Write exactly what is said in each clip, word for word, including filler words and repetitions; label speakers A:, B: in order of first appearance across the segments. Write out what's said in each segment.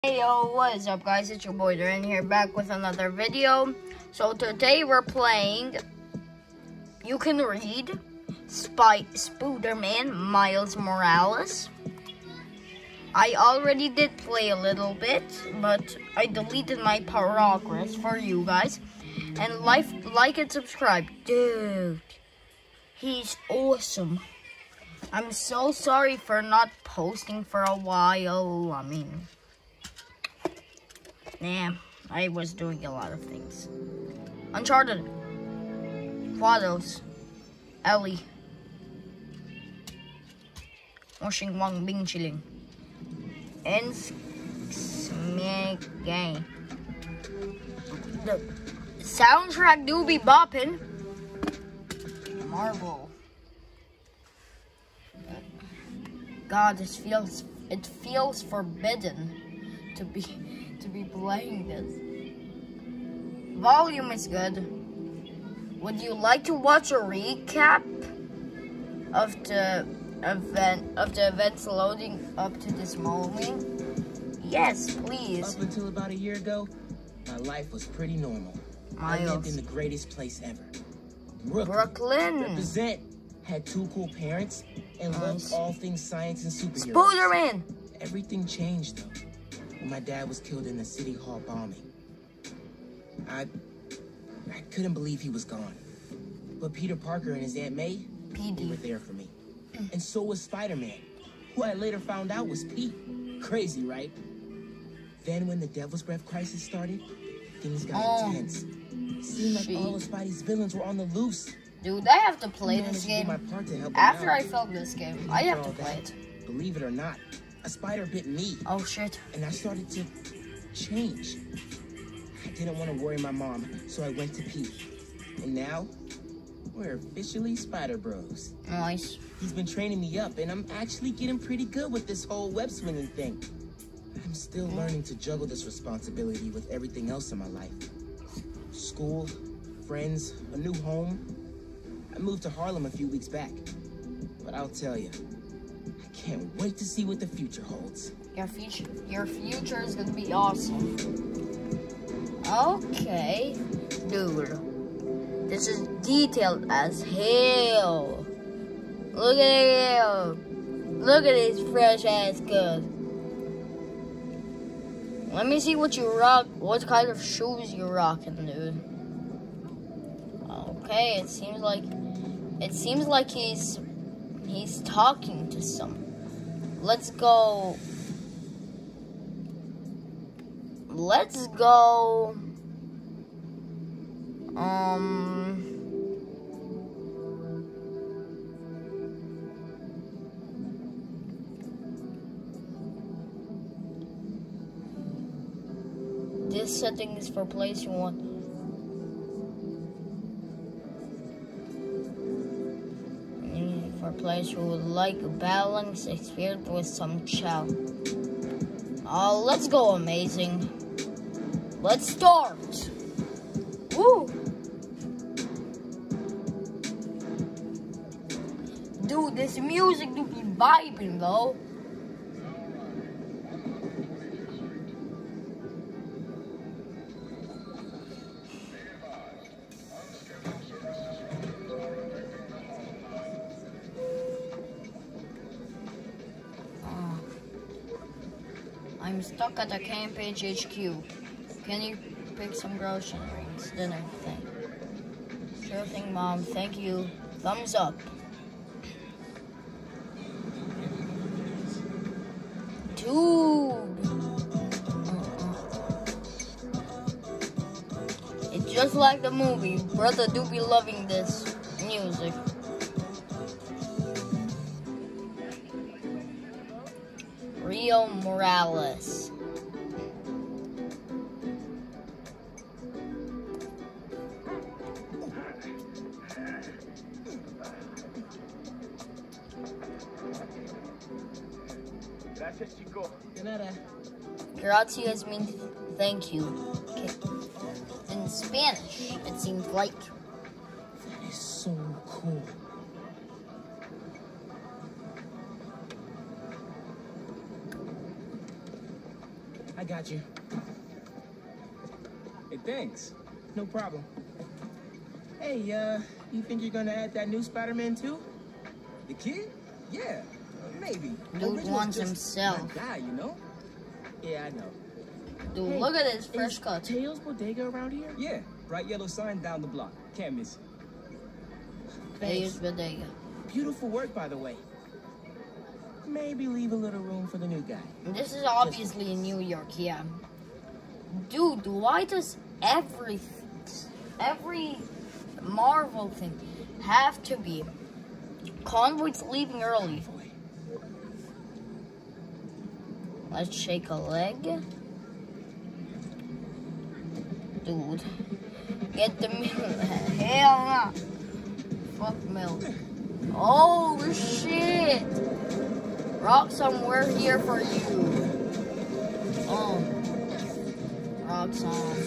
A: Hey yo, what is up guys, it's your boy Duran here, back with another video. So today we're playing You Can Read Spy Spider-Man Miles Morales. I already did play a little bit, but I deleted my progress for you guys. And like, like and subscribe. Dude, he's awesome. I'm so sorry for not posting for a while. I mean... Nah, I was doing a lot of things. Uncharted. Quados. Ellie. Washing Wang Bing Chilling. And Smegay. The soundtrack do be bopping. Marvel. God, this feels it feels forbidden to be to be playing this. Volume is good. Would you like to watch a recap of the event of the events loading up to this moment? Yes, please.
B: Up until about a year ago, my life was pretty normal.
A: Miles.
B: I lived in the greatest place ever. Brooklyn.
A: Brooklyn.
B: Represent. Had two cool parents and
A: Nice.
B: loved all things science and superheroes.
A: Spider-Man.
B: Everything changed though when my dad was killed in the City Hall bombing. I I couldn't believe he was gone. But Peter Parker and his Aunt May,
A: P
B: they were
A: D.
B: there for me. And so was Spider-Man, who I later found out was Pete. Crazy, right? Then when the Devil's Breath crisis started, things got
A: Oh,
B: intense. It seemed like all of
A: shit.
B: Spidey's villains were on the loose.
A: Dude, I have to play
B: I
A: this
B: managed to do
A: game.
B: my part to help him
A: After
B: out.
A: I film this game, I have to
B: After all
A: play
B: that,
A: it.
B: Believe it or not, a spider bit me,
A: Oh shit.
B: and I started to change. I didn't want to worry my mom, so I went to Pete. And now, we're officially Spider Bros.
A: Nice.
B: He's been training me up, and I'm actually getting pretty good with this whole web swinging thing. I'm still learning to juggle this responsibility with everything else in my life. School, friends, a new home. I moved to Harlem a few weeks back. But I'll tell you, I can't wait to see what the future holds.
A: Your future, your future is gonna be awesome. Okay, dude, this is detailed as hell. Look at him. Look at his fresh ass cut. Let me see what you rock. What kind of shoes you rocking, dude? Okay, it seems like it seems like he's he's talking to someone. Let's go. Let's go. Um. This setting is for place you want. Mm, For place you would like a balance experience with some chow. Oh, let's go, amazing. Let's start. Woo! Dude, this music do be vibing though. I'm stuck at the Campage H Q. Can you pick some groceries? Dinner thing. Sure thing, Mom. Thank you. Thumbs up. Dude. It's just like the movie. Brother do be loving this music. Rio Morales.
B: Gracias, chico. De nada.
A: Gracias means thank you. Okay. In Spanish, it seems like.
B: That is so cool. I got got you.
C: Hey, thanks.
B: No problem. Hey, uh, you think you're gonna add that new Spider-Man too?
C: The kid? Yeah, maybe.
A: Dude
C: Original's
A: wants
C: just
A: himself.
C: that guy, you know?
B: Yeah, I know.
A: Dude,
B: Hey,
A: look at his fresh
B: is
A: cut.
B: Tails Bodega around here?
C: Yeah, bright yellow sign down the block. Can't miss it.
A: Here's
B: Thanks.
A: Bodega.
B: Beautiful work, by the way. Maybe leave a little room for the new guy.
A: This is obviously in New York, yeah. Dude, why does every every Marvel thing have to be Convoy's leaving early? Let's shake a leg. Dude, get the milk. Hell no. Fuck milk. Oh shit! Roxanne, we're here for you. Oh, Roxanne.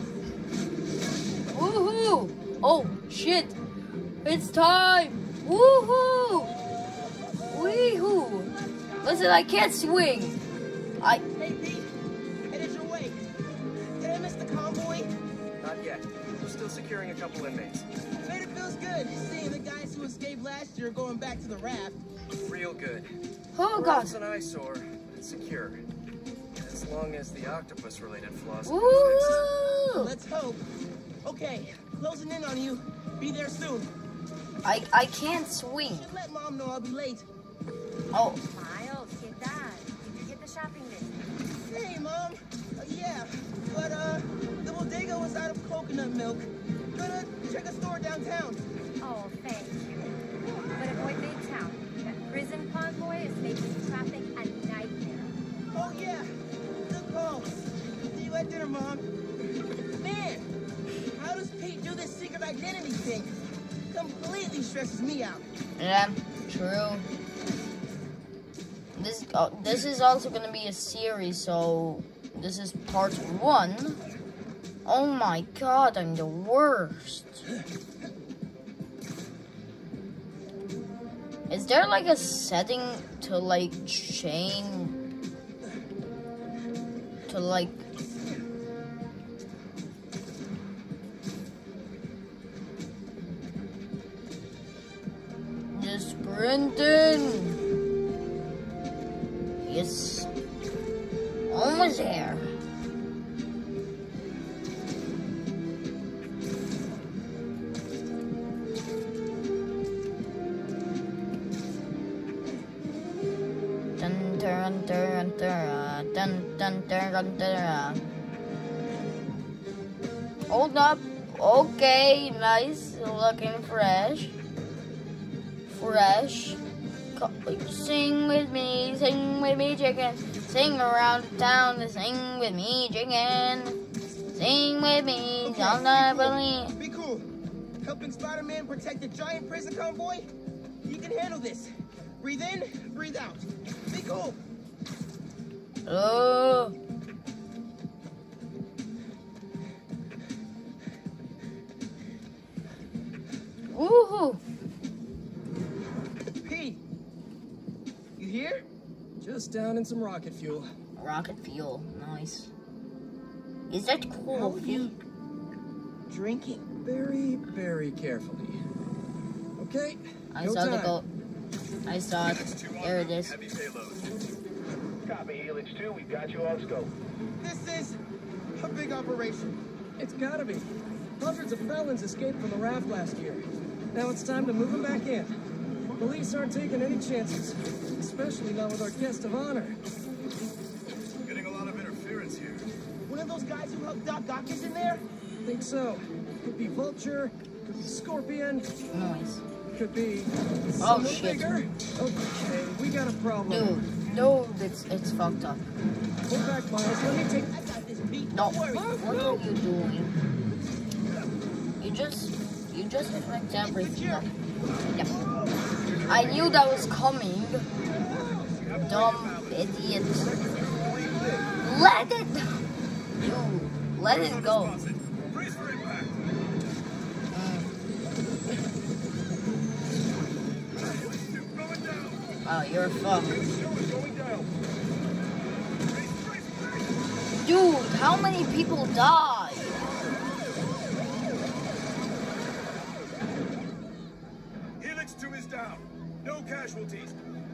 A: Woohoo! Oh shit! It's time! Woohoo! Weehoo! Listen, I can't swing. I.
B: Hey, Pete. Headed your way. Did I miss the convoy?
D: Not yet. We're still securing a couple inmates.
B: Man, it feels good seeing the guys who escaped last year going back to the raft.
D: Real good.
A: Oh
D: We're
A: god.
D: almost an eyesore, but secure. As long as the octopus-related flaws.
A: Woo!
B: Let's hope. Okay, closing in on you. Be there soon.
A: I I can't swing.
B: Should let Mom know I'll be late.
A: Oh,
E: Miles, ¿qué tal? Did you get the shopping list?
B: Hey, Mom. Uh, yeah, but uh, the bodega was out of coconut milk. Gonna check a store downtown.
E: Oh, thank you. But avoid Midtown. That prison convoy is making traffic a nightmare.
B: Oh yeah, good call. See you at dinner, Mom. Man, how does Pete do this secret identity thing? Completely stresses me out.
A: yeah, true. This uh, this is also gonna be a series, so this is part one. Oh my god, I'm the worst. Is there like a setting to like chain to like just sprinting? Yes, almost there. Dun dun dun dun dun dun dun dun. Hold up. Okay, nice. Looking fresh. Fresh. Co- Sing with me, sing with me, chicken. Sing around the town, sing with me, chicken. Sing with me,
B: Okay,
A: don't
B: be
A: I
B: cool.
A: believe.
B: Be cool. Helping Spider-Man protect the giant prison convoy? You can handle this. Breathe in, breathe out. Be cool.
A: Oh. Woohoo!
B: Pete, you here?
C: Just down in some rocket fuel.
A: Rocket fuel, nice. Is that cool?
B: How are you drinking?
C: Very, very carefully. Okay,
A: I
C: go
A: saw the
C: time.
A: goat. I saw it. There it is.
D: Heavy payload.
F: Copy, Helix two, we've got you on scope.
B: This is a big operation.
C: It's gotta be. Hundreds of felons escaped from the raft last year. Now it's time to move them back in. Police aren't taking any chances, especially not with our guest of honor.
D: Getting a lot of interference here.
B: One of those guys who helped Doc Ock is in there?
C: Think so. Could be Vulture, could be Scorpion,
A: Nice.
C: could be
A: Oh,
C: someone
A: shit.
C: bigger. Okay, we got a problem.
A: Dude, dude, it's it's fucked up.
C: Pull back, Miles. Let me take.
B: I got this, Pete.
A: No,
B: Don't worry.
A: what are you doing? You just, you just affect everything. Up. Yep. I knew that was coming. Dumb idiot. Let it. Dude, let it go.
D: Brace for impact. Going down.
A: Oh, you're fucked.
F: Helix two is going down.
D: Brace, brace, brace.
A: Dude, how many people died?
F: Helix two is down. No casualties.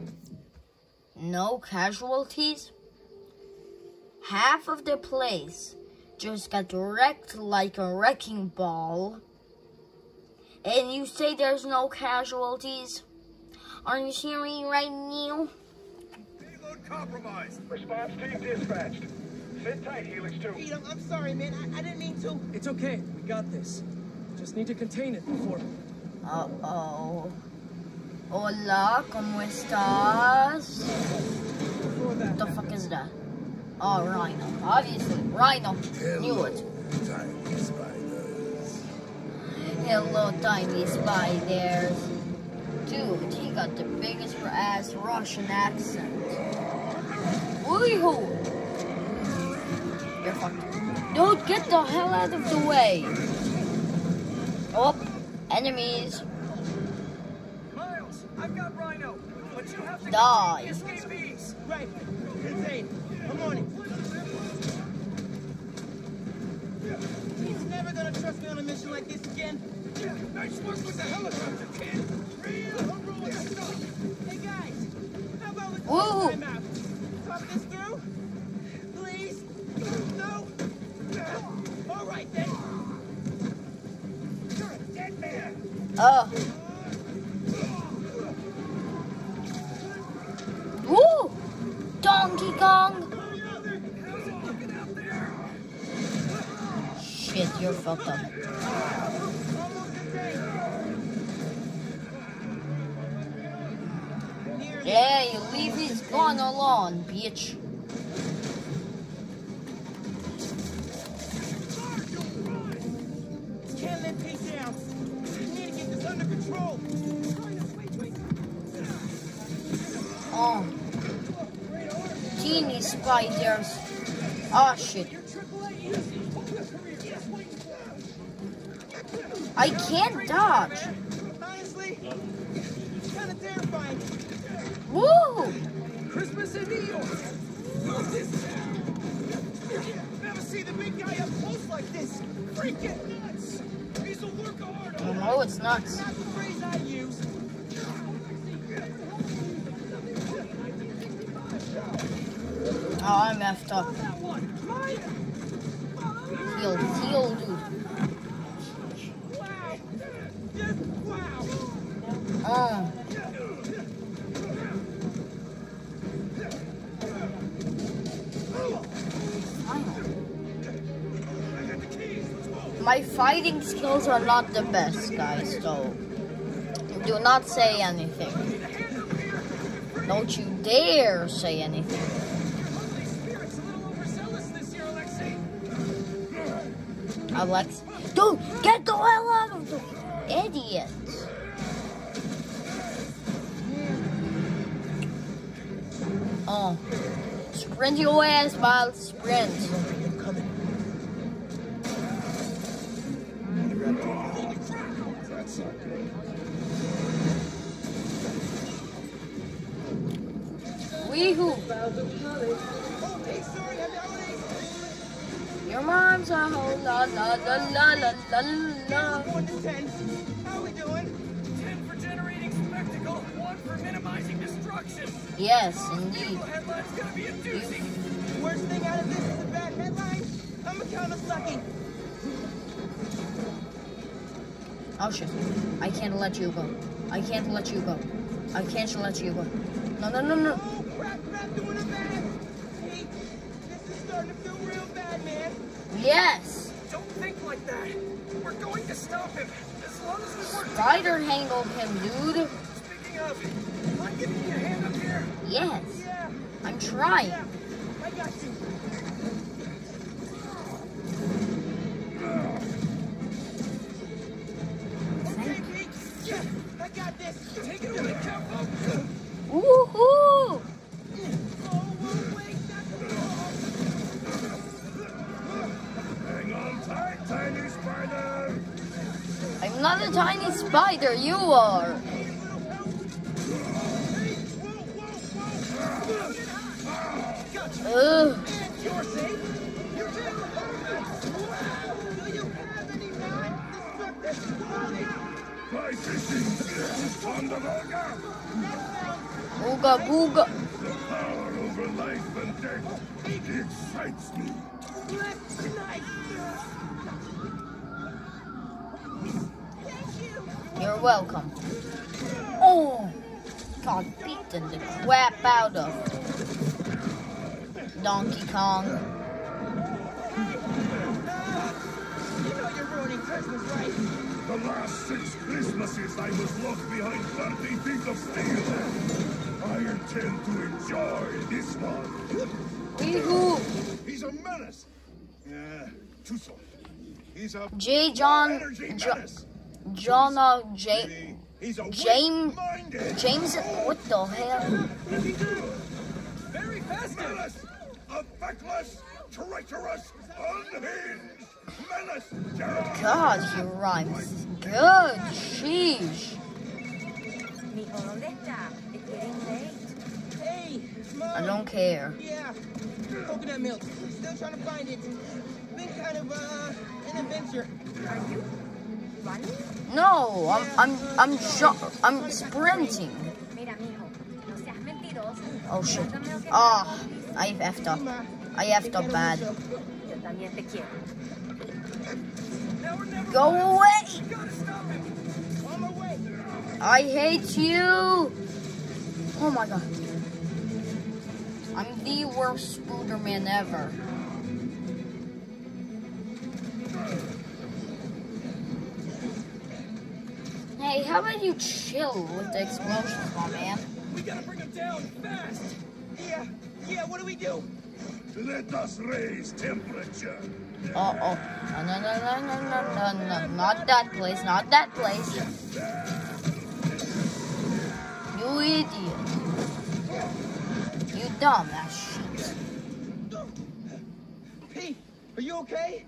A: No casualties? Half of the place just got wrecked like a wrecking ball. And you say there's no casualties? Are you serious right now?
F: Payload compromised. Response team dispatched. Sit tight, Helix two.
B: Pete, I'm, I'm sorry, man. I, I didn't mean to.
C: It's okay. We got this. Just need to contain it before...
A: Uh-oh. Hola, ¿cómo estás?
C: before that.
A: What the fuck is that? Oh, Rhino. Obviously, Rhino. Knew it.
F: Tiny spiders.
A: Hello, tiny spiders. Dude, he got the biggest ass Russian accent. Woohoo! You're fucked. Dude, get the hell out of the way. Oh, enemies.
D: Miles, I've got Rhino, but you have to
A: Die.
D: get the escapees.
B: Right. Insane. I'm on it. He's never gonna trust me on a mission like this again.
F: Nice work with the helicopter, kid. Real heroic stuff.
B: Hey guys, how about we
A: Whoa.
B: call time out? Talk this through? Please? No? All right then.
F: You're a dead man.
A: Oh. Woo! Donkey Kong! Shit, you're fucked up. Yeah, you leave his gun alone, bitch.
B: Can't let Pete down. We need to get this under control.
A: Oh. Teeny spiders. Oh shit. I can't dodge.
B: Honestly, it's kind of terrifying.
A: Woo!
C: Christmas in New York.
B: Love this town. Never see the big guy up close like this. Freaking nuts. He's a workaholic.
A: Oh no, it's nuts.
B: Not the phrase I use.
A: Oh, I'm effed up.
B: That one. Mine.
A: Heal, heal, dude.
B: Wow. Just wow.
A: Oh. My fighting skills are not the best, guys, so do not say anything. Don't you dare say anything. Alex, dude, get the hell out of the idiot. Oh, sprint your ass, Miles, sprint.
B: I'm coming.
F: That's not good.
A: Weehoo.
B: Oh, hey, sorry, happy holidays.
A: Your mom's a whole la la la la la la la.
B: One to ten. How we doing?
D: Ten for generating spectacle, one for minimizing destruction.
A: Yes, indeed.
D: The headline's gonna be a doozy.
B: Worst thing out of this is a bad headline. I'm a count of lucky.
A: Oh shit. I can't let you go. I can't let you go. I can't let you go. No, no, no, no.
B: Oh, crap, crap, doing a bad. Hey, this is starting to feel real bad, man.
A: Yes.
D: Don't think like that. We're going to stop him as long as we work
A: Spider handled him, dude.
D: together. Speaking of, mind giving me a hand up here?
A: Yes.
B: Yeah,
A: I'm trying.
B: yeah, I got you. Okay, Pete. Yeah, I got this.
D: Take it away, Capo.
A: Woohoo!
B: Oh, whoa, wait, not the
F: Hang on tight, tiny spider.
A: I'm not a tiny spider, you are. Ugh.
B: You're safe.
F: Thunderburger!
A: Ooga booga.
F: The power over life and death, it excites me.
A: You're welcome. Oh, got beaten the crap out of Donkey Kong.
B: You know you're ruining Christmas, right?
F: The last six Christmases I was locked behind thirty feet of steel. I intend to enjoy this one.
A: Weehoo!
F: He's a menace. Yeah, too soft. He's a
A: J. John,
F: energy
A: Jo-
F: menace.
A: John, uh, J.
F: Maybe he's a
A: James,
F: weak-minded
A: James, what the hell?
C: Very festive.
F: menace. A feckless, treacherous, unhinged menace. Gerard.
A: God, he rhymes good. Sheesh.
E: Mijo, ¿dónde está? It's getting late.
B: Hey, Mom.
A: I don't care.
B: Yeah, coconut milk. Still trying to find it. Been kind of uh an adventure.
E: Are you running?
A: No, I'm, I'm, I'm, jo- I'm sprinting.
E: Mira, mijo, no seas mentiroso.
A: Oh shit.
E: Coconut milk
A: Ah, I effed up.
B: Ma,
A: I effed up bad.
E: Yo también te quiero.
C: Now or never.
A: Go away!
C: Gotta stop him.
B: on my way.
A: I hate you! Oh my god. I'm the worst Spooderman ever. Hey, how about you chill with the explosions, my man?
C: We gotta bring him down fast.
B: Yeah, yeah. What do we do?
F: Let us raise temperature.
A: Uh oh. No, no, no, no, no, no, no, no. Not that place, not that place. You idiot. You dumbass shit.
B: Pete, are you okay?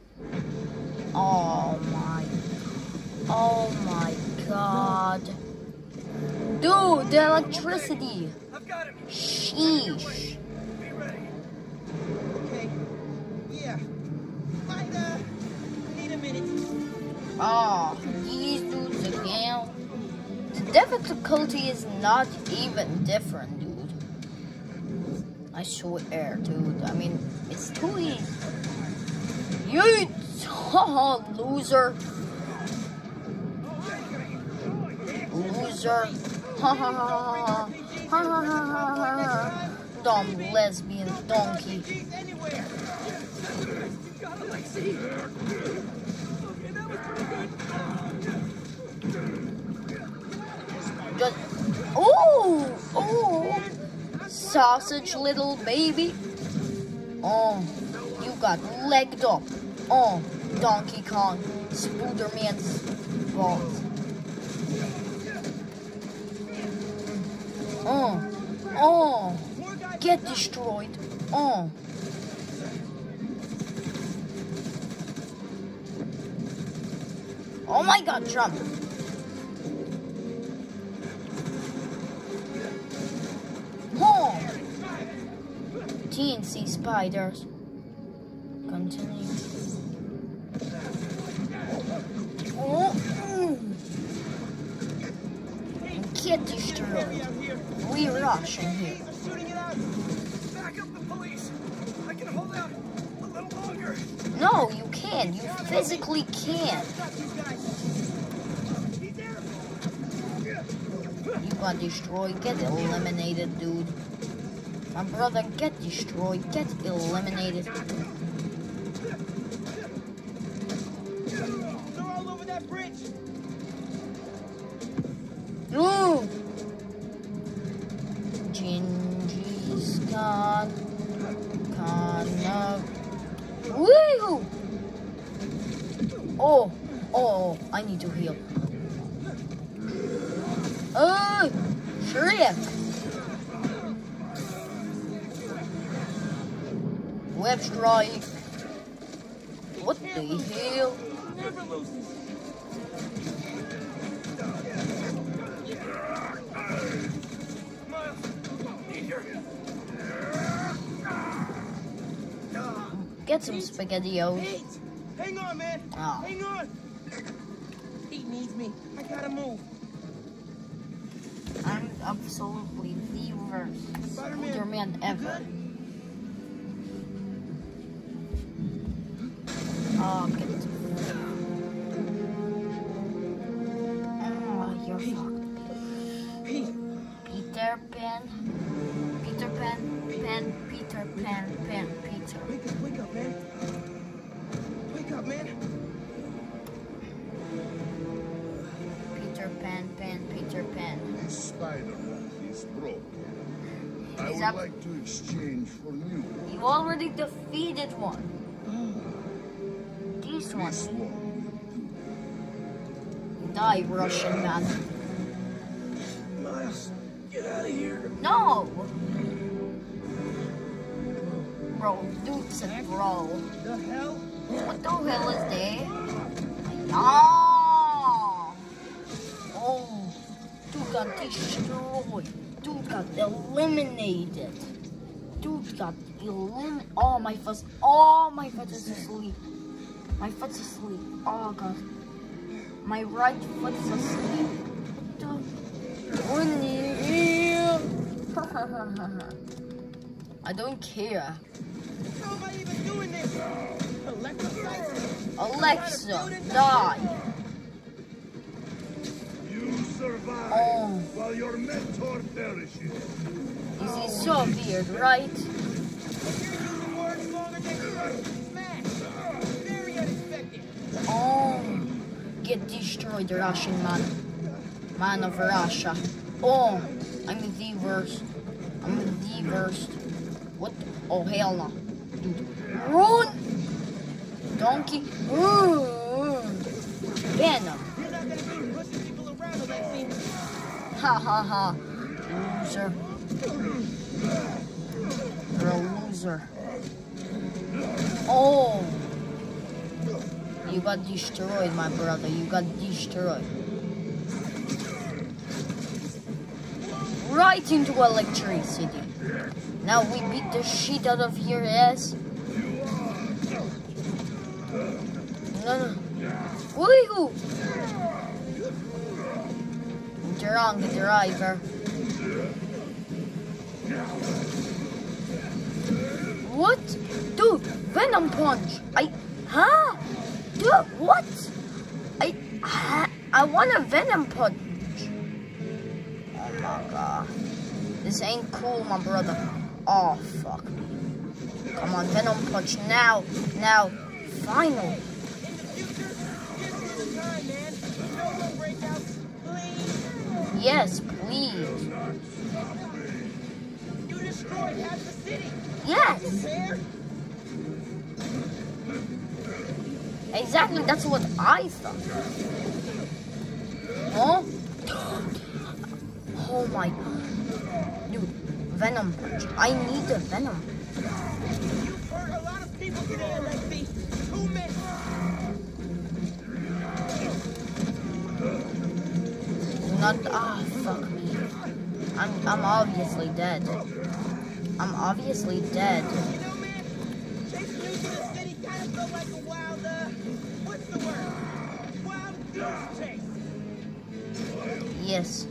A: Oh my. Oh my god. Dude, the electricity.
C: I've got him.
A: Sheesh.
C: Be ready.
B: Okay. Yeah. Might uh need a minute.
A: Oh, these dudes again. The difficulty is not even different, dude. I swear, dude. I mean, it's too easy. You haha, loser. Loser. Ha ha ha ha ha ha ha ha ha ha. Dumb lesbian donkey.
B: Jeez, anywhere.
C: You got it, Lexi. Okay, that was pretty good.
A: Just, ooh, ooh, sausage little baby. Oh, you got legged up. Oh, Donkey Kong, Spooderman's fault. Oh, oh, get destroyed. Oh. Oh my god, jump. Oh. T N C spiders. Continue. Oh. Mm. Get destroyed. We rush in here.
C: Back up the police. I can hold out a little longer.
A: No, you can't. You physically can't. You got destroyed. Get eliminated, dude. My brother, get destroyed. Get eliminated.
B: They're all over that bridge.
A: Ooh. Gingy's gone. Kind Woo! Oh, oh, I need to heal. Oh, shit! Web strike. What the hell?
B: Never loses.
C: Miles, need your
A: Get some SpaghettiOs.
B: Pete, hang on, man.
A: Oh.
B: Hang on. Pete needs me. I gotta move.
A: absolutely the worst Spider-Man ever. Oh, I'm getting too Oh, you're fucked.
C: Pete,
A: Peter Pan. Peter Pan. Pan. Peter Pan. Pan. Peter.
C: wake up, wake up, man. Wake up, man.
A: Peter Pan. Pan. Peter Pan.
F: This Spider-Man is broken. I
A: Is
F: would
A: that-
F: like to exchange for new.
A: You already defeated one. This one.
F: This one.
A: Die, Russian man.
C: Miles, get out of here.
A: No! Bro, dude said bro.
C: The hell?
A: What the hell is that? Ah! Oh, dude got destroyed. Dude got eliminated. Dude got eliminated. Oh, my foot. Oh, my foot is asleep. My foot's asleep. Oh, God. My right foot's asleep. What the? I don't care.
C: How am I even doing this? Alexa,
A: Alexa, die.
F: You survive
A: Oh.
F: while your mentor perishes.
A: This is so weird, right?
C: Very unexpected.
A: Oh, get destroyed, Russian man. Man of Russia. Oh, I'm the worst. I'm the worst. What? Oh, hell no. Dude. Run! Donkey. Run! Venom.
C: You're not gonna be pushing people around, Alexi.
A: Ha ha ha. Loser. You're a loser. Oh. You got destroyed, my brother. You got destroyed. Right into electricity. Now we beat the shit out of your ass. No, no. Woo! Drunk driver. What? Dude, Venom Punch. I, huh? Dude, what? I, I, I want a Venom Punch. Oh my god. This ain't cool, my brother. Oh, fuck me. Come on, Venom Punch now. Now. Finally. Yes, please.
C: You destroyed half the city.
A: Yes.
C: Fair?
A: Exactly, that's what I thought. Huh? Oh my god. Dude, Venom Punch. I need a Venom.
C: You've hurt a lot of people today, Alexi. Too many.
A: Not ah fuck me. I'm I'm obviously dead. I'm obviously dead.
C: You know, man, chasing you through the city kind of felt like a wild, uh, what's the word? Wild goose chase.
A: Yes.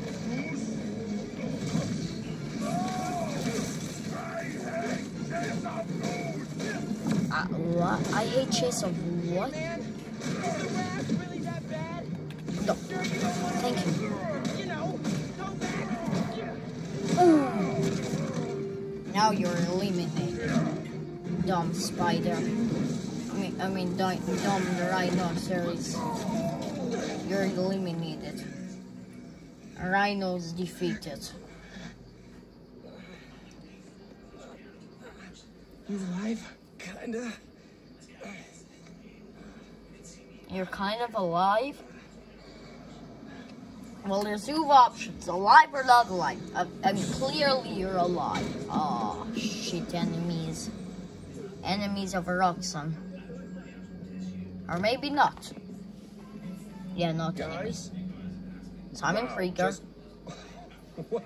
A: Uh, what? I hate chase of what?
C: Man, is the raft really that bad?
A: No.
C: Sure you don't want to,
A: Thank you.
C: you know, go back.
A: Ooh. Now you're eliminated. Dumb spider. I mean, I mean, dumb, dumb rhinoceros. You're eliminated. Rhino's defeated.
C: You alive? Kinda.
A: You're kind of alive? Well, there's two options. Alive or not alive. Uh, I mean, clearly you're alive. Oh, shit, enemies. Enemies of Roxanne. Or maybe not. Yeah, not enemies. Simon
F: Wow,
A: Krieger.
F: just-
C: Wow.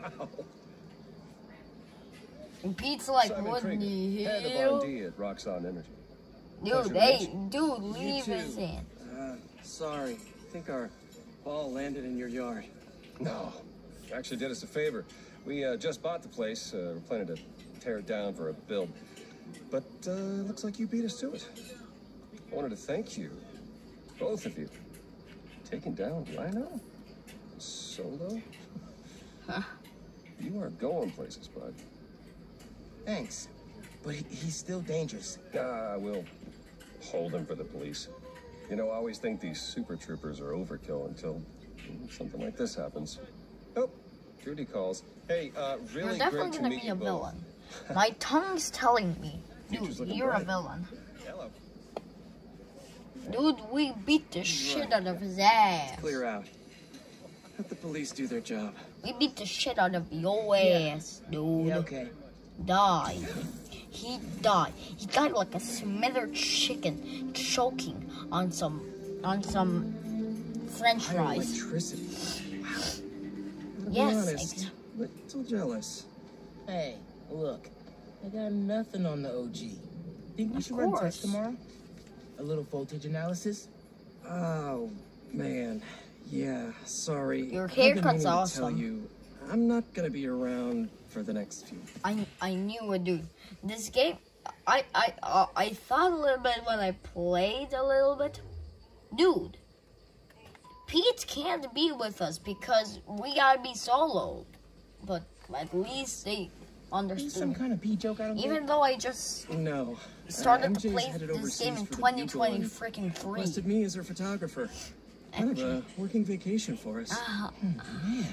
A: And Pete's like,
G: Simon
A: what
G: Krieger,
A: the
G: head of
A: hell?
G: R and D at Roxxon Energy.
A: Dude,
G: Pleasure to
A: hey,
G: meet you.
A: dude, leave us in.
D: Uh, sorry. I think our ball landed in your yard.
G: No, actually did us a favor. We uh, just bought the place. Uh, we're planning to tear it down for a build. But uh, looks like you beat us to it. I wanted to thank you, both of you, taking down Rhino, Solo.
A: Huh?
G: You are going places, bud.
B: Thanks. But he, he's still dangerous.
G: Ah, we'll hold him for the police. You know, I always think these super troopers are overkill until something like this happens. Oh, Judy calls. Hey, uh, really
A: You're
G: great
A: definitely
G: to
A: gonna
G: meet
A: be
G: you
A: a
G: both.
A: villain. My tongue's telling me,
G: Future's
A: dude,
G: looking
A: you're a
G: bright.
A: villain.
G: Hello.
A: Dude, we beat the shit out of his ass.
D: Clear out. Let the police do their job.
A: We beat the shit out of your ass, dude.
B: Yeah, okay.
A: Died. He died. He died like a smothered chicken choking on some on some French fries.
D: Electricity. I'll be
A: Yes.
D: honest,
A: ex-
D: little jealous.
B: Hey, look. I got nothing on the O G. Think we
A: Of
B: should run
A: course.
B: tests tomorrow? A little voltage analysis?
D: Oh, man. Yeah, sorry.
A: Your
D: I've been
A: haircut's
D: meaning to
A: awesome.
D: Tell you, I'm not gonna be around for the next few.
A: I I knew it, dude. This game, I I uh, I thought a little bit when I played a little bit, dude. Pete can't be with us because we gotta be solo. But at least they
B: Is some
A: understood.
B: kind of pee joke I don't get?
A: Even though I just
D: No.
A: started
D: uh,
A: to
D: M J's
A: play
D: headed
A: this
D: overseas
A: game in
D: for the
A: twenty
D: Bugle
A: twenty
D: and
A: freaking three.
D: requested me as her photographer. Kind of a working vacation for us.
A: Ah,
B: Man.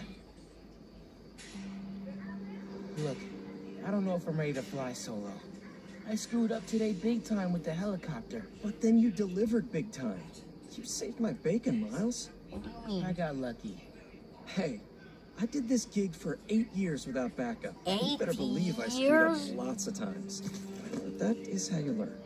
B: Look, I don't know if I'm ready to fly solo. I screwed up today big time with the helicopter.
D: But then you delivered big time. You saved my bacon, Miles.
A: what do you mean?
B: I got lucky.
D: Hey, I did this gig for eight years without backup. You
A: Eight
D: better believe I screwed
A: years?
D: up lots of times. But that is how you learn.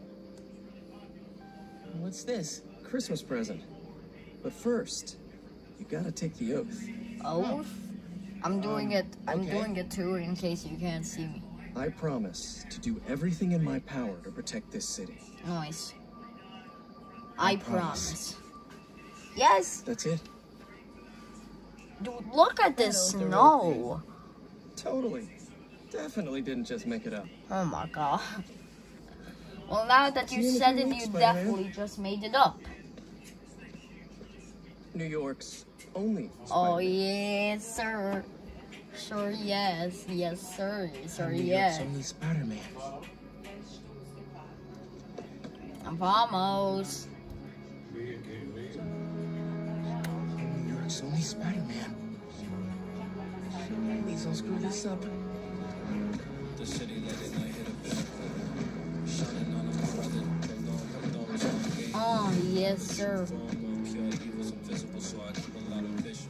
B: What's this?
D: Christmas present. But first, you gotta take the oath.
A: Oath? I'm doing it. I'm
B: okay.
A: doing it too, in case you can't see me.
D: I promise to do everything in my power to protect this city.
A: Nice. I,
D: I
A: promise.
D: promise.
A: Yes,
D: That's it.
A: dude. Look at this snow.
D: Totally. Definitely didn't just make it up.
A: Oh my god. Well, now that you
D: See you in a
A: said
D: few
A: it,
D: weeks,
A: you
D: Spider-Man.
A: definitely just made it up.
D: New York's only.
A: Oh
D: Spider-Man.
A: yes, sir. Sure, yes, yes, sir, sir,
B: New York's
A: yes.
B: only Spider-Man.
A: Vamos.
B: New York's only Spider-Man. Please don't screw this up.
H: The city late at night hit a bit. Shining on a brother. Don't know him, don't know game.
A: Oh yes, sir.
H: Form of pure evil's invisible, so I keep a lot of vision.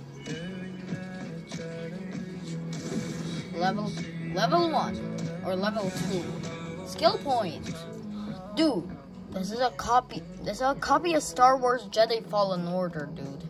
A: Level, level one or level two. Skill point, dude. This is a copy. This is a copy of Star Wars Jedi Fallen Order, dude.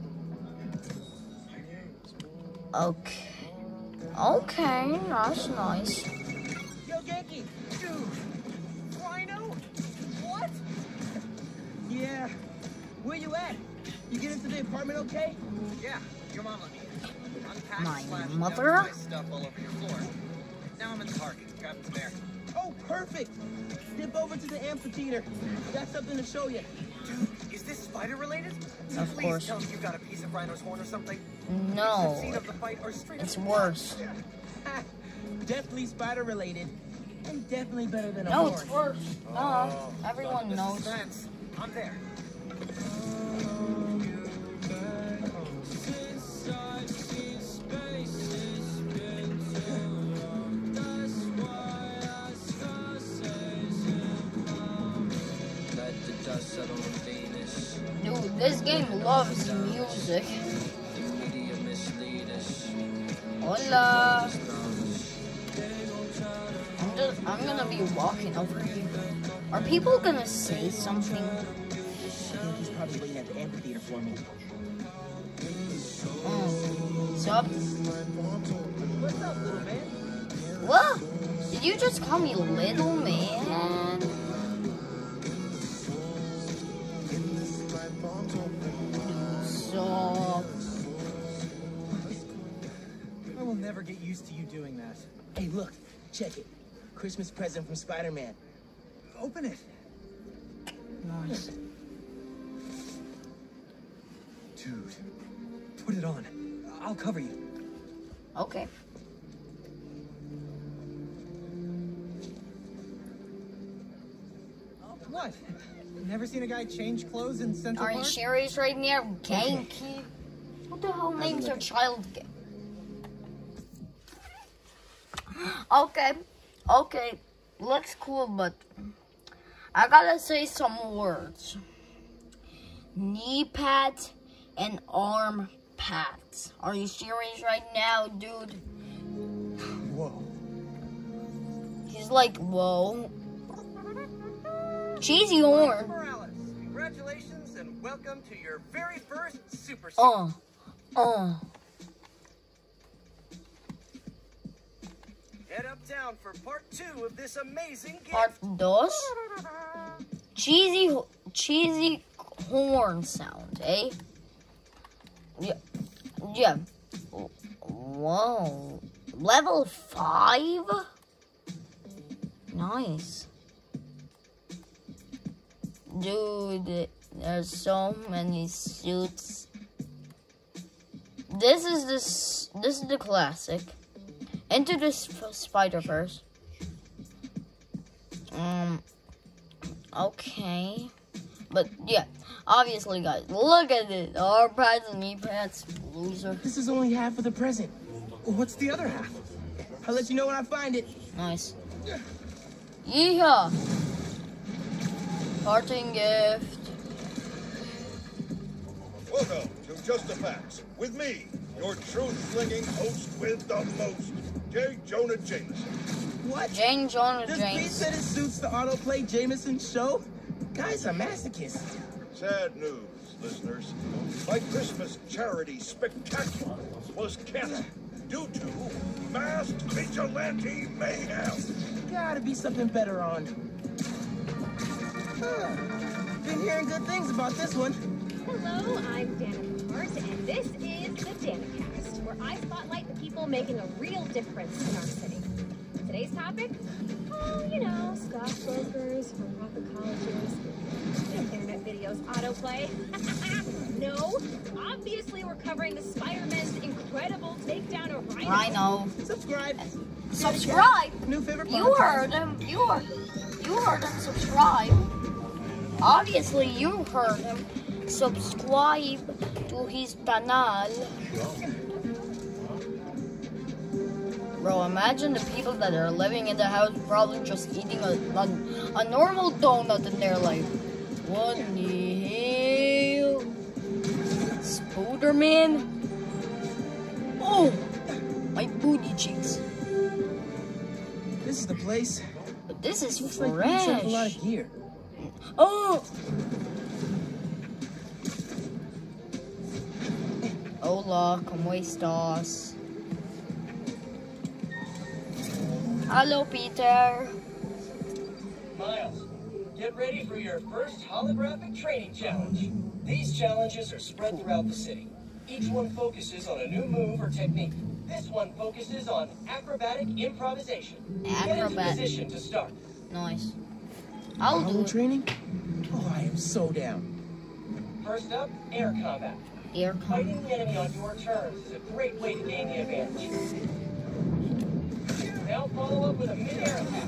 A: Okay. Okay, that's nice.
B: Yo, Genki! Dude! Rhino? What? Yeah. Where you at? You get into the apartment okay?
I: Yeah, your mom let me in. Unpacked
A: My
I: slash
A: mother?
I: dumped my stuff all over your floor. Now I'm in the park, grabbing some air.
B: Oh, perfect! Dip over to the amphitheater. Got something to show you.
I: Dude, is this spider related?
A: Of
I: Please
A: course.
I: tell me you got a piece of Rhino's horn or something.
A: No,
I: The scene of the fight or straight
A: it's
I: up-
A: worse.
B: Ha! Definitely spider related. And definitely better than a
A: No,
B: horn.
A: it's worse. Uh, everyone
I: This
A: knows.
I: is Vance. I'm there.
H: Let the dust settle on Venus.
A: Dude, this game loves music.
H: Media mislead us.
A: Hola. I'm just, I'm gonna be walking over here. Are people gonna say something?
B: He's probably waiting at the amphitheater for me.
A: Mm. Sup?
B: What's up, little man?
A: What? Did you just call me little man? So,
C: used to you doing that.
B: Hey, look, check it. Christmas present from Spider-Man.
C: Open it.
A: Nice.
C: Dude, put it on. I'll cover you.
A: Okay.
C: What? Never seen a guy change clothes in Central
A: Are you
C: Park?
A: serious right now? Genki? What the hell names your child? Ge- Okay, okay, looks cool, but I gotta say some words. Knee pads and arm pads. Are you serious right now, dude?
C: Whoa.
A: He's like, whoa. Cheesy horn.
I: Morales, congratulations and welcome to your very first super suit.
A: Uh, uh.
I: Head uptown for part two of this amazing gift.
A: Part dos. Cheesy, ho- cheesy horn sound, eh? Yeah, yeah. Whoa. Level five? Nice. Dude, there's so many suits. This is this. This is the classic. Into the sp- Spider-Verse. Um. Okay. But yeah, obviously, guys, look at it. Arm pads and knee pads, loser.
B: This is only half of the present.
C: What's the other half?
B: I'll let you know when I find it.
A: Nice. Yeehaw! Parting gift.
F: Welcome to Just the Facts with me, your truth-slinging host with the most, J. Jonah Jameson.
B: What?
A: Jane Jonah
B: Does Pete
A: James.
B: say it suits the autoplay Jameson show? Guys are masochists.
F: Sad news, listeners. My Christmas charity spectacular was canceled due to masked vigilante mayhem.
B: Gotta be something better on. Huh. Been hearing good things about this one.
E: Hello, I'm Danica Hart, and this is the Danicast, where I spotlight the people making a real difference in our city. Today's topic? Oh, you know, stockbrokers, for-profit colleges, internet videos, autoplay. No, obviously we're covering the Spider-Man's incredible takedown of Rhino.
A: Rhino.
B: Subscribe.
A: Subscribe.
B: New favorite
A: You
B: podcast.
A: heard him. You heard. You heard him. Subscribe. Obviously, you heard him. Subscribe to his channel. Bro, imagine the people that are living in the house probably just eating a, a, a normal donut and they're like, what the hell? Spider-Man? Oh, my booty cheeks.
B: This is the place.
A: But this is
B: Looks
A: fresh.
B: like Pete's have a lot of gear.
A: Oh! Hola, ¿cómo estás? Hello, Peter.
I: Miles, get ready for your first holographic training challenge. These challenges are spread throughout the city. Each one focuses on a new move or technique. This one focuses on acrobatic improvisation. Get into
A: Acrobat.
I: position to start.
A: Nice. I'll do
B: Hollow
A: it.
B: training? Oh, I am so down.
I: First up, air combat.
A: Air com-
I: Fighting the enemy on your terms is a great way to gain the advantage. Now follow up with a mid-air attack.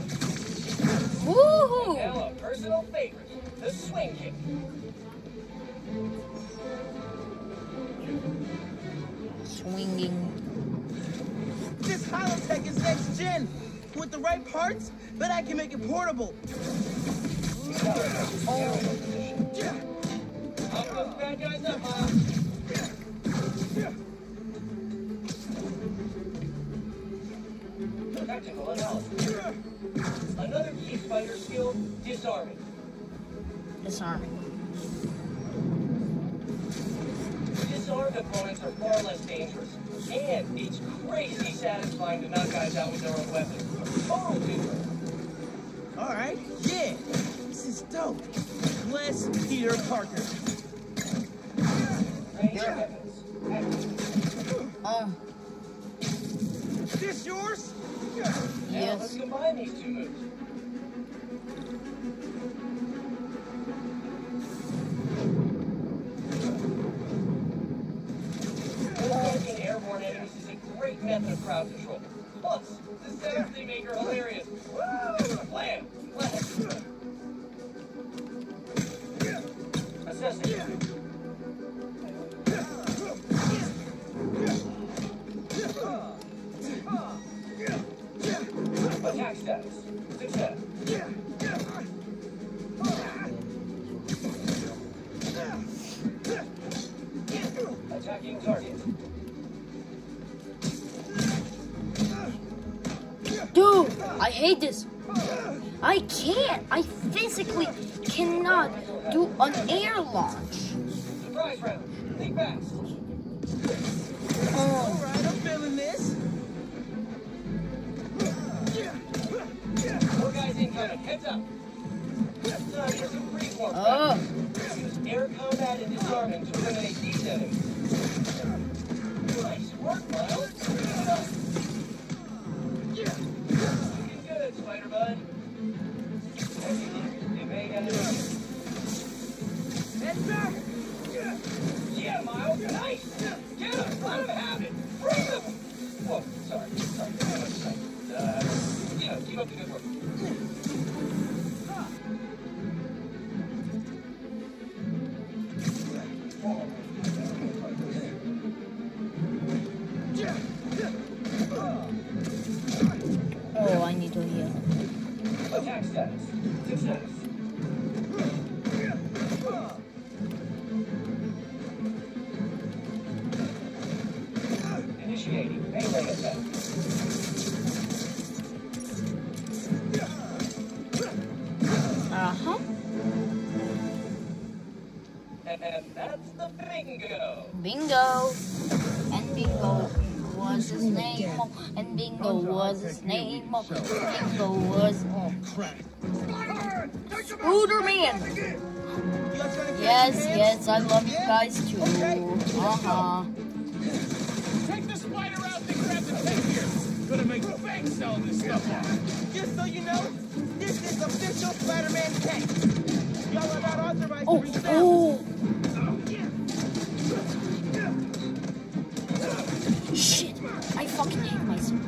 A: Woohoo!
I: Now a personal favorite, the swing kick.
A: Swinging.
B: This Holotech is next gen. With the right parts, bet I can make it portable.
I: I'll put the bad guys up, Miles. Tactical analysis. Another key fighter skill, disarming.
A: Disarming.
I: Disarmed opponents are far less dangerous, and it's crazy satisfying to knock guys out with their own weapons. Total teamwork.
B: All right, yeah. This is dope. Bless Peter Parker.
I: Range weapons. Active.
A: Oh.
B: This yours?
I: Now
A: Yes.
I: let's combine these two moves. Attacking airborne enemies is a great method of crowd control. Plus, the sounds they make are hilarious. Woo! Land! Land! Assessing. Attack status. Success. Attacking target.
A: Dude, I hate this. I can't. I physically cannot do an air launch.
I: Surprise round. Think fast.
A: Oh.
B: Alright, I'm feeling this.
I: Four guys incoming. Heads up. Time for some freeform.
A: Oh.
I: Use air combat and disarming to eliminate these enemies. Nice work, Miles. Looking good, Spider Bud. Evade enemies.
B: Heads up!
I: Yeah, Miles. Nice. Get him. Let him have it. Bring him. Whoa, sorry. Sorry. Uh, yeah, keep up the good work.
A: Oh, I need to heal.
I: Attack status. Success. Initiating melee attack.
A: Uh-huh.
I: And, and that's the bingo.
A: Bingo. And Bingo was his name. And Bingo was his name. Bingo was
F: Oh, crap.
A: Spooderman. Yes, yes, I love you guys too. Uh-huh.
F: Take the spider out and grab the tech here. Gonna make bank selling this stuff off.
B: Just so you know, this is official Spider-Man tech. Y'all are not authorized
A: Oh,
B: to resell.
A: oh. Shit, I fucking hate myself.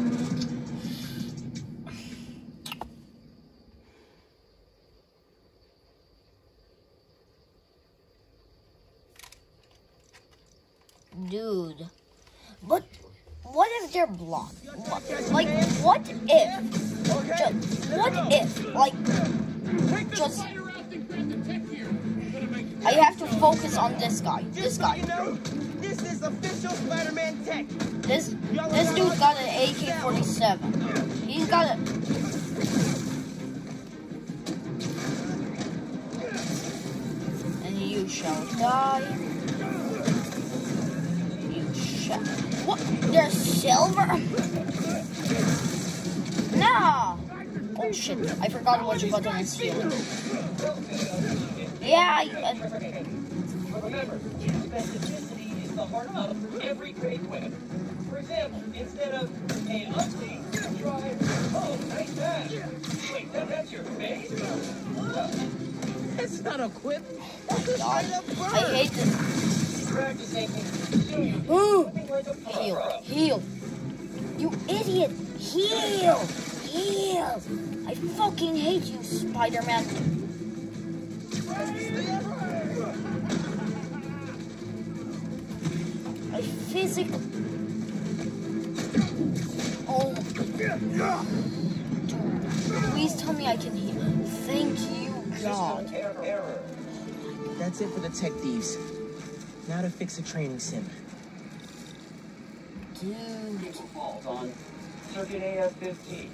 A: Dude, but what if they're blocked? What, like, what if? Just, what if? Like, just. I have to focus on this guy. This
B: Just so
A: guy.
B: you know, this is official Spider-Man tech.
A: This this dude's got an A K forty-seven. He's got a. And you shall die. You shall. What? There's silver? Nah. Oh shit! I forgot which button is healing. Yeah. I, uh,
I: Remember, specificity is the heart of every great web. For example, instead of an update, try, oh, nice pass. Wait, that, that's your face?
B: That's not a quip.
A: oh
B: That's a
A: God.
B: straight up
A: I
B: bird.
A: hate this.
I: Practicing.
A: Ooh.
I: Something like a
A: Heal,
I: pro.
A: heal. You idiot. Heal, heal. I fucking hate you, Spider-Man. I physically... Oh. Please tell me I can heal. Thank you, God.
I: System error. error.
B: That's it for the tech thieves. Now to fix a training sim.
A: Dude.
I: Fault on circuit A F fifteen.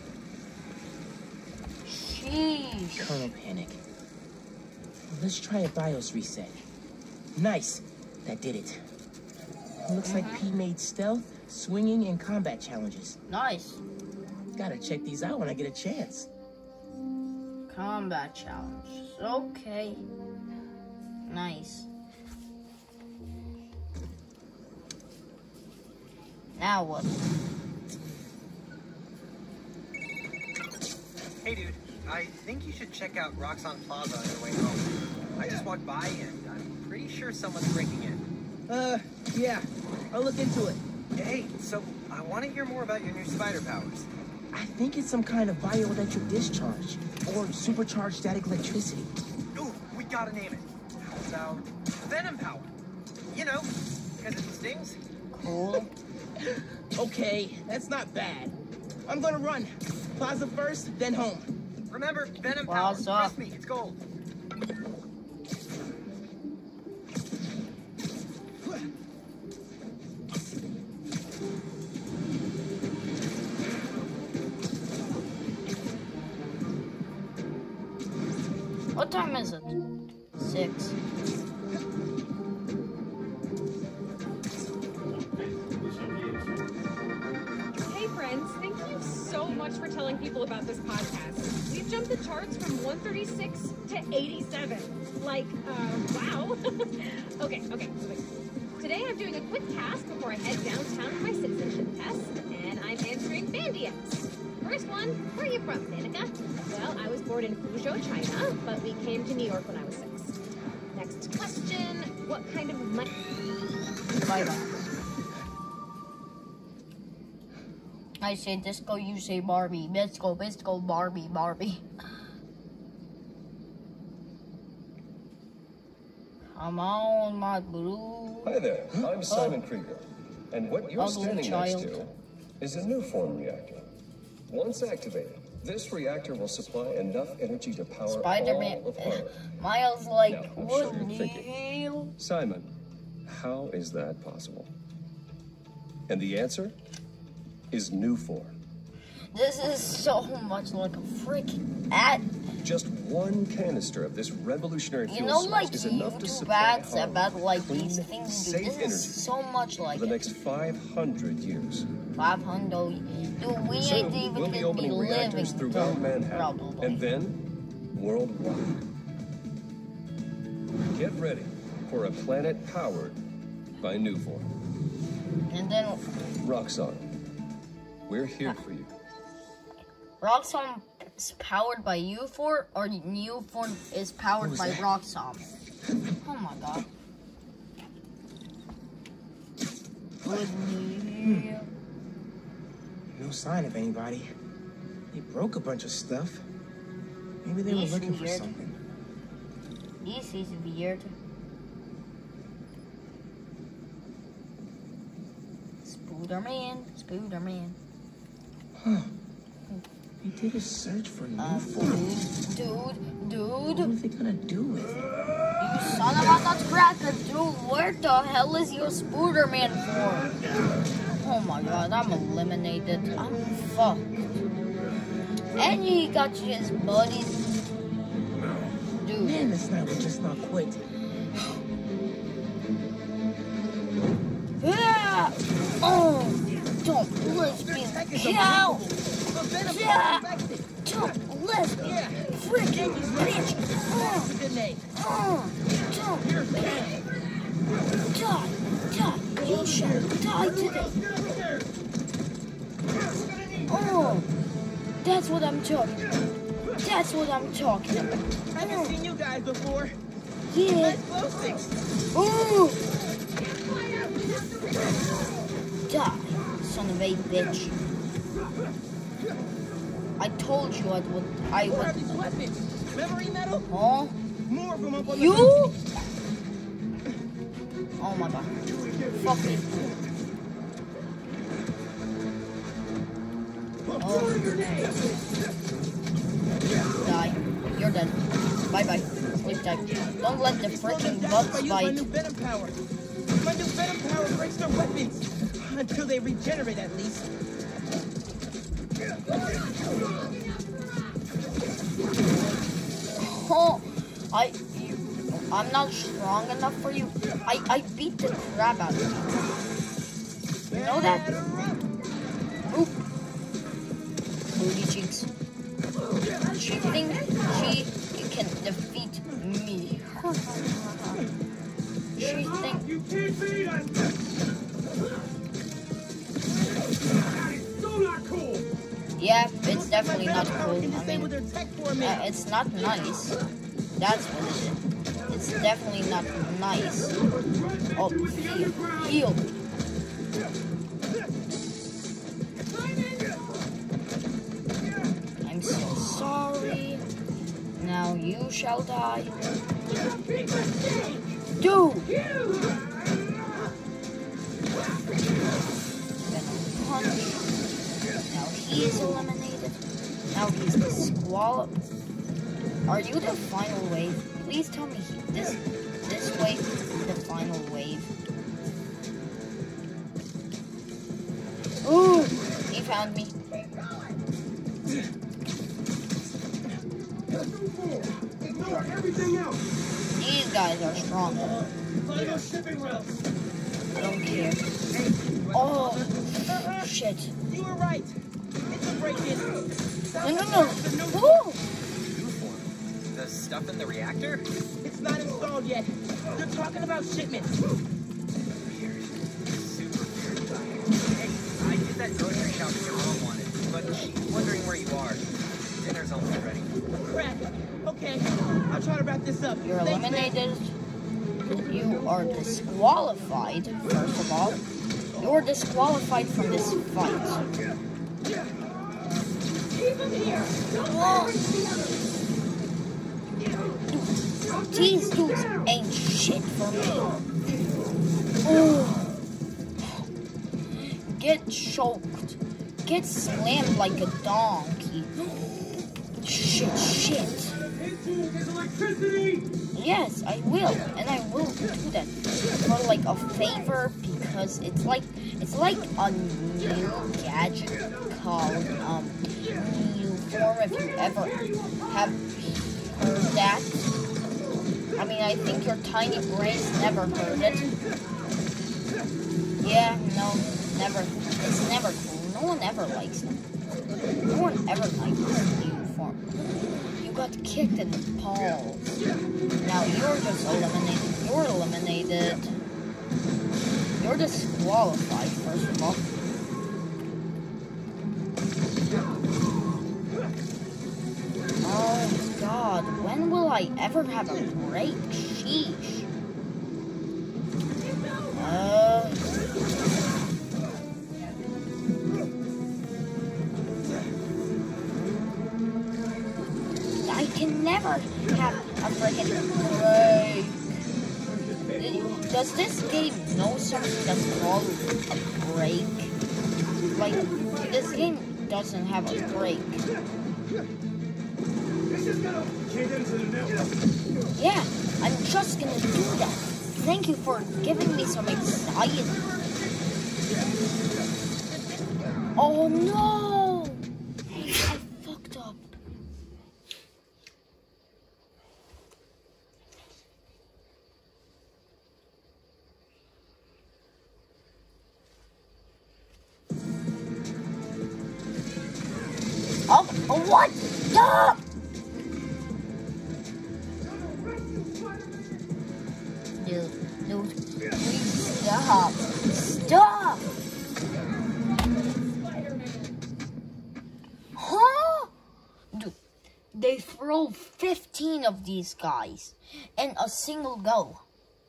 A: Sheesh.
B: Colonel Panic. Let's try a BIOS reset. Nice. That did it. Looks like P made stealth, swinging, and combat challenges.
A: Nice.
B: Gotta check these out when I get a chance.
A: Combat challenge. Okay. Nice. Now what?
J: Hey, dude. I think you should check out Roxxon Plaza on your way home. I just walked by and I'm pretty sure someone's breaking in.
B: Uh, yeah. I'll look into it.
J: Hey, so I want to hear more about your new spider powers.
B: I think it's some kind of bioelectric discharge or supercharged static electricity.
J: Ooh, we gotta name it. How about Venom Power? You know, because it stings.
A: Cool.
B: Okay, that's not bad. I'm gonna run. Plaza first, then home.
J: Remember, Venom
A: Plaza.
J: Power. Trust me, it's gold.
A: What time is it? Six.
E: Hey friends, thank you so much for telling people about this podcast. We've jumped the charts from one thirty-six to eighty-seven. Like, uh, wow. okay, okay, so wait. Today I'm doing a quick task before I head downtown for my citizenship test, and I'm answering fan D Ms. First one, where are you from, Danica? Well, I was born in Fuzhou, China, but we came to New York when I was six. Next question, what kind of money?
A: Bye-bye. I say disco, you say Barbie. Disco, disco, Barbie, Barbie. Come on, my blue.
G: Hi there, I'm Simon Krieger. And what you're
A: Ugly
G: standing
A: child.
G: next to is a new form reactor. Once activated, this reactor will supply enough energy to power
A: Spider-Man.
G: all of Harlem.
A: Miles like,
G: Now, I'm
A: what
G: sure you're
A: the
G: thinking,
A: hell?
G: Simon, how is that possible? And the answer is new form.
A: This is so much like a freaking ad.
G: Just one canister of this revolutionary
A: You
G: fuel
A: know,
G: source
A: like
G: is enough to
A: YouTube
G: supply
A: ads
G: Harlem
A: about like
G: clean,
A: these things.
G: safe
A: This
G: energy
A: is so much like
G: for the
A: it.
G: next five hundred years.
A: five hundred. Dude, we
G: Soon,
A: ain't even
G: we'll be
A: gonna be
G: opening reactors
A: living
G: throughout
A: till
G: Manhattan,
A: probably.
G: and then worldwide. Get ready for a planet powered by Nuform.
A: And then
G: Roxxon, we're here for you.
A: Roxxon is powered by U four, or U four is powered by Roxxon? Oh my god. Good news.
B: No sign of anybody. They broke a bunch of stuff. Maybe they were
A: He's
B: looking for
A: weird.
B: something.
A: This is weird. Spooderman, Spooderman.
B: Huh. They did a search for new
A: Um,
B: form.
A: dude, dude,
B: What
A: dude.
B: are they gonna do with it?
A: You son of a nutcracker, dude. Where the hell is your Spooderman for? Oh my god, I'm eliminated. I'm fucked. And he got his buddies. Dude.
B: Man, this night will just not quit.
A: Yeah! Oh! Don't lesbian cow! Yeah! Don't lesbian freaking bitch! Oh!
B: Good name.
A: Oh! Don't! Die! Die! You shall die today! Oh! That's what I'm talking about. That's what I'm talking about.
B: I haven't seen you guys before.
A: Yeah!
B: Nice glow sticks.
A: Ooh! Die, son of a bitch. I told you I would. I
B: What are
A: would.
B: these weapons? Memory metal?
A: Huh?
B: More of them up on the
A: You?
B: balcony.
A: Oh my god. Fuck me. Oh. Die. You're dead. Bye bye. Sleep tight. Don't let the freaking
B: If I
A: bugs
B: use my
A: bite.
B: new venom power. My new venom power breaks their weapons. Until they regenerate, at least.
A: Oh, I, you, I'm not strong enough for you. I, I beat the crap out of you. You know that? Oop. Booty cheeks. She thinks she can defeat me. She thinks.
F: You can't beat us! That is so not cool!
A: Yeah, it's it's definitely not cool. I mean, uh, it's not nice. That's what it is. It's definitely not nice. Oh, heal, heal. I'm so sorry. Now you shall die. Dude! Venom punch. Now he's eliminated. Now he's disqualified. Are you the final wave? Please tell me he, this this wave is the final wave. Ooh! He found me. These guys are strong. I don't care. Oh, shit.
J: You were right. It's a break-in.
A: No, no, no. Ooh.
J: The stuff in the reactor?
B: It's not installed yet. They're talking about shipments.
J: Weird. Super weird. Hey, I did that grocery shopping your mom wanted, but she's wondering where you are. Dinner's almost ready.
B: Crap. Okay, I'll try to wrap this up.
A: You're
B: Thanks,
A: eliminated. You are disqualified, first of all. You're disqualified from this fight.
F: Keep him here.
A: Whoa. These dudes ain't shit for me. Ooh. Get choked. Get slammed like a donkey. Shit, shit. Yes, I will, and I will do that for like a favor because it's like it's like a new gadget called um new form. If you ever have heard that, I mean, I think your tiny brains never heard it. Yeah, no, never. It's never cool. No one ever likes it. No one ever likes this new form. Got kicked in the balls. Now you're just eliminated. You're eliminated. You're disqualified, first of all. Oh god, when will I ever have a break? Sheesh. Uh... I can never have a freaking break. Does this game know something that's called a break? Like, this game doesn't have a break. Yeah, I'm just gonna do that. Thank you for giving me some anxiety. Oh no! I fucked up. Oh, what? Stop! Dude, dude, please stop. Stop! Huh? Dude, they throw fifteen of these guys in a single go.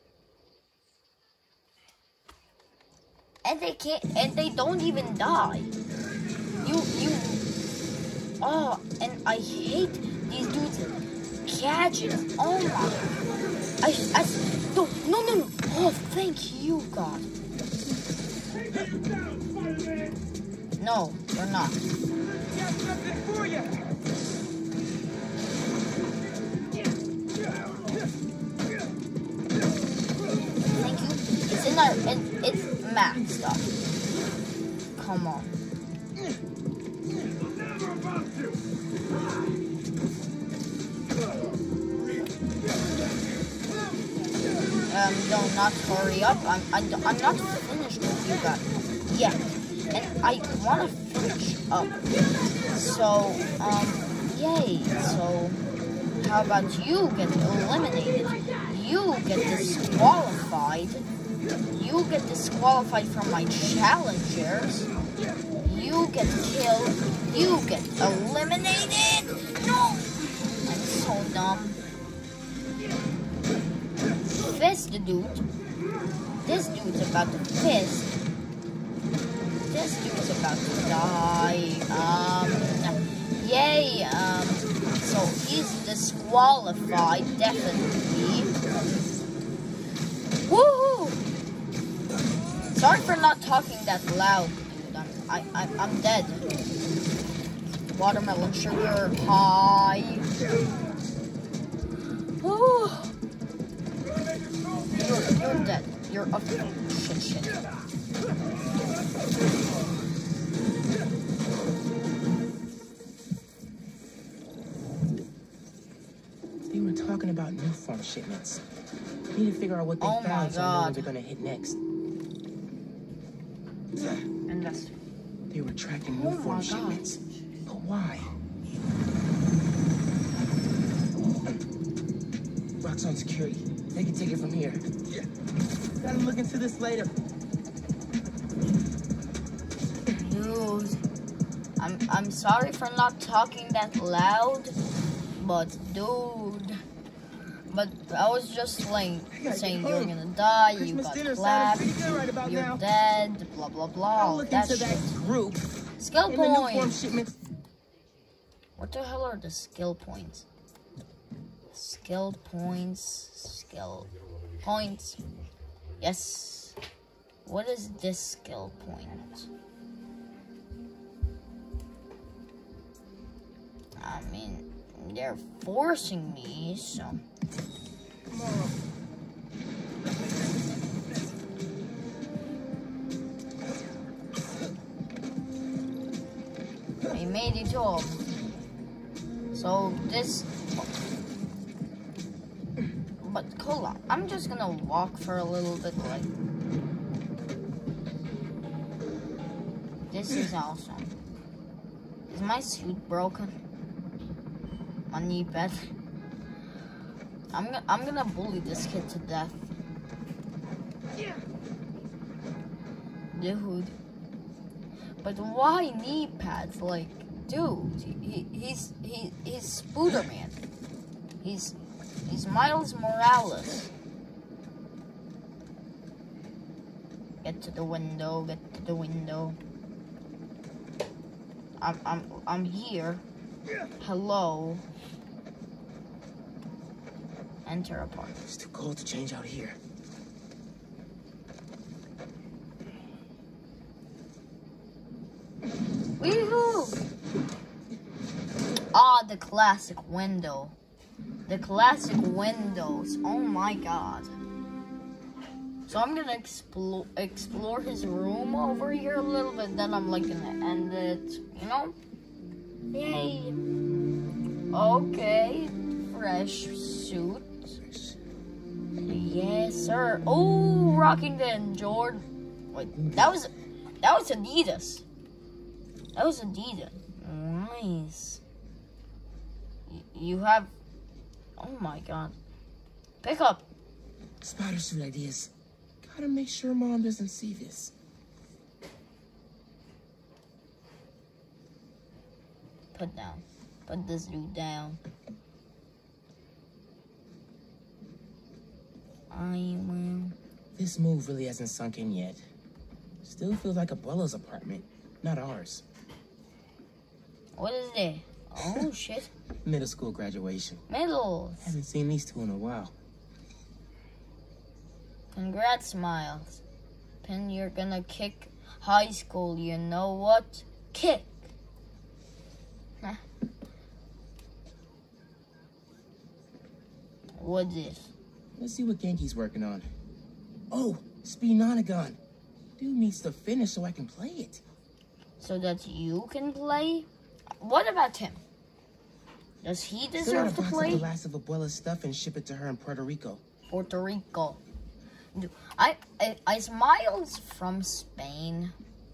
A: And they can't, and they don't even die. You, you, oh, and I hate these dudes' gadgets. Oh my, I, I, no, no, no, no. Oh, thank you, God. No, you're not. Thank you. It's in our, it, it's maxed up. Come on. Um, no, not hurry up. I'm, I, I'm not finished with you guys yet. And I want to finish up. So, um, yay. So, how about you get eliminated? You get disqualified. You get disqualified from my challengers. You You get killed. You get eliminated. No! I'm so dumb. Fist the dude. This dude's about to fist. This dude's about to die. Um, yay. Um, so he's disqualified, definitely. Woohoo! Sorry for not talking that loud, dude. I'm, I, I, I'm dead. Watermelon sugar pie. Woo! You're, you're dead. You're up. Shit, shit.
B: They were talking about new farm shipments. We need to figure out what they
A: Oh
B: found so I know
A: God.
B: where they're gonna hit next.
A: And that's
B: They were tracking new
A: Oh
B: farm
A: my God.
B: shipments. But why? Roxxon security. They can take it from here. Yeah. Gotta look into this later.
A: Dude, I'm I'm sorry for not talking that loud, but dude, but I was just like saying you're gonna die, you
B: Christmas
A: got
B: dinner
A: clapped,
B: sounded pretty good right about
A: you're
B: now.
A: dead, blah blah blah.
B: I'll
A: all
B: look
A: that
B: into
A: shit.
B: that group.
A: Skill
B: And the new farm
A: points.
B: shipments.
A: What the hell are the skill points? Skill points. Skill points. Yes. What is this skill point? I mean, they're forcing me, so. I made it up. So this. But hold on, I'm just gonna walk for a little bit, like. This is awesome. Is my suit broken? My knee pad. I'm gonna I'm gonna bully this kid to death. Dude. But why knee pads? Like, dude, he, he's he he's Spooderman. He's he's Miles Morales. Get to the window, get to the window. I'm I'm I'm here. Hello. Enter apartment.
B: It's too cold to change out here.
A: Woohoo! Ah, the classic window. The classic windows. Oh my god. So I'm gonna explore explore his room over here a little bit, then I'm like gonna end it, you know? Yay. Okay. Fresh suit. Yes, sir. Oh, rocking the Jordan. Wait, that was that was Adidas. That was Adidas. Nice. Y you have. Oh my god. Pick up.
B: Spider suit ideas. Gotta make sure Mom doesn't see this.
A: Put down. Put this dude down. I will.
B: This move really hasn't sunk in yet. Still feels like Abuela's apartment, not ours.
A: What is it? Oh shit.
B: Middle school graduation.
A: Middle.
B: Haven't seen these two in a while.
A: Congrats, Miles. Pin, you're gonna kick high school, you know what? Kick. Huh. What's this?
B: Let's see what Genki's working on. Oh, Speed Nonagon. Dude needs to finish so I can play it.
A: So that you can play? What about him? Does he
B: Still
A: deserve
B: gotta
A: to
B: box
A: play?
B: up the last of Abuela's stuff and ship it to her in Puerto Rico.
A: Puerto Rico. Dude, I, I, is Miles from Spain?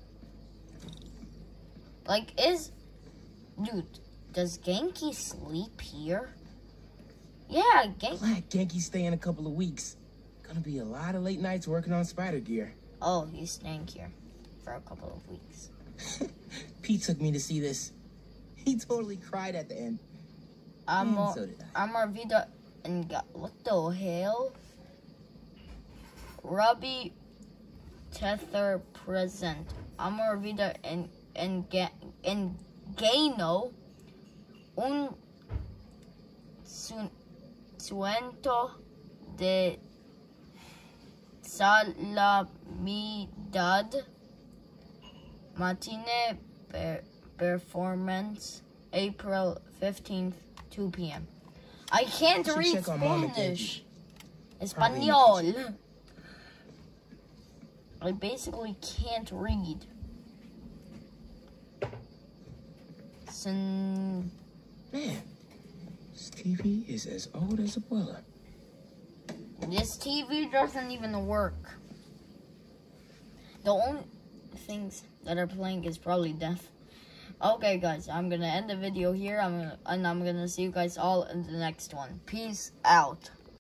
A: Like, is... Dude, does Genki sleep here? Yeah, Genki...
B: Glad Genki's staying a couple of weeks. Gonna be a lot of late nights working on spider gear.
A: Oh, he's staying here for a couple of weeks.
B: Pete took me to see this. He totally cried at the end.
A: Amor,
B: And so did I.
A: Amor Vida and Ga- what the hell? Robbie Tether present. Amor Vida en, en, en Gano un su, suento de Salamidad Matine per, Performance April fifteenth, two p m I can't
B: Should
A: read
B: check on Mom and
A: Spanish.
B: Probably in the
A: Espanol. I basically can't read. Sin
B: Man, this T V is as old as Abuela.
A: This T V doesn't even work. The only things that are playing is probably death. Okay, guys, I'm gonna end the video here. I'm gonna, and I'm gonna see you guys all in the next one. Peace out.